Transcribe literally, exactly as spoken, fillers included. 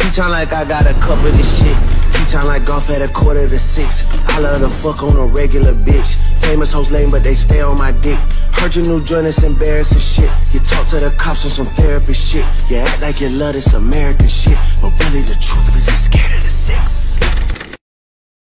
T-time like I got a cup of this shit. T-time like golf at a quarter to six. I love to fuck on a regular bitch. Famous hoes lame, but they stay on my dick. Heard your new joint is embarrassing shit. You talk to the cops on some therapy shit. You act like you love this American shit, but really the truth is you're scared of this